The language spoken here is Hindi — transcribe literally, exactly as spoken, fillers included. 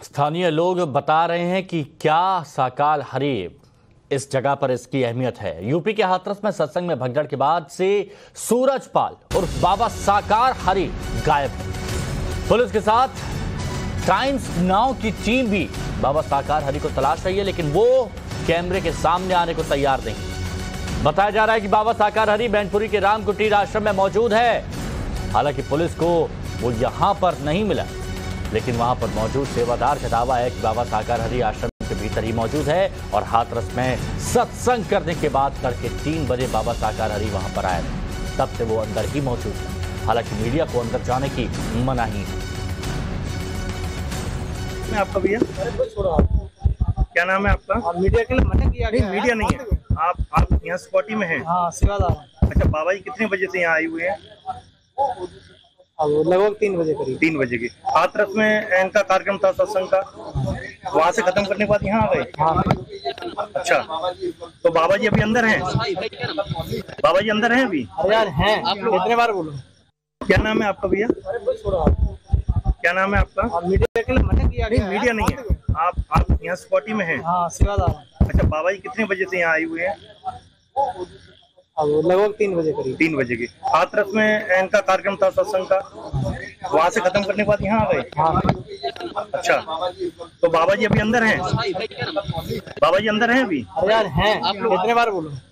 स्थानीय लोग बता रहे हैं कि क्या साकाल हरि इस जगह पर इसकी अहमियत है। यूपी के हाथरस में सत्संग में भगदड़ के बाद से सूरजपाल और बाबा साकार हरि गायब है। पुलिस के साथ टाइम्स नाउ की टीम भी बाबा साकार हरि को तलाश रही है, लेकिन वो कैमरे के सामने आने को तैयार नहीं। बताया जा रहा है कि बाबा साकार हरि बैनपुरी के राम कुटीर आश्रम में मौजूद है। हालांकि पुलिस को वो यहां पर नहीं मिला, लेकिन वहां पर मौजूद सेवादार का दावा है कि बाबा साकार हरि आश्रम के भीतर ही मौजूद है और हाथरस में सत्संग करने के बाद तड़के तीन बजे बाबा साकार हरि वहां पर आए थे। तब से वो अंदर ही मौजूद है। हालांकि मीडिया को अंदर जाने की मनाही है। आपका भैया क्या नाम है आपका? मीडिया के लिए मना किया नहीं, मीडिया नहीं है। आप आप यहाँ सिक्योरिटी में हैं? हाँ, सेवादार। अच्छा, बाबा जी कितने बजे से यहाँ आए हुए हैं? लगभग तीन बजे करीब। तीन बजे के हाथरस में इनका कार्यक्रम था सत्संग का, वहाँ से खत्म करने के बाद यहाँ आ गए। हाँ। अच्छा, तो बाबा जी अभी अंदर हैं? बाबा जी अंदर हैं अभी? यार हैं, कितने बार बोलो। क्या नाम है आपका भैया? क्या नाम है आपका? मीडिया के लिए मना किया नहीं, मीडिया नहीं है। आप आप यहाँ सिक्योरिटी में हैं? हाँ, सेवादार। अच्छा, बाबा जी कितने बजे से यहाँ आए हुए हैं? लगभग तीन बजे करीब। तीन बजे के हाथरस में इनका कार्यक्रम था सत्संग का, वहाँ से खत्म करने के बाद यहाँ आ गए। हाँ। अच्छा, तो बाबा जी अभी अंदर हैं? बाबा जी अंदर हैं अभी? यार हैं, कितने बार बोलो।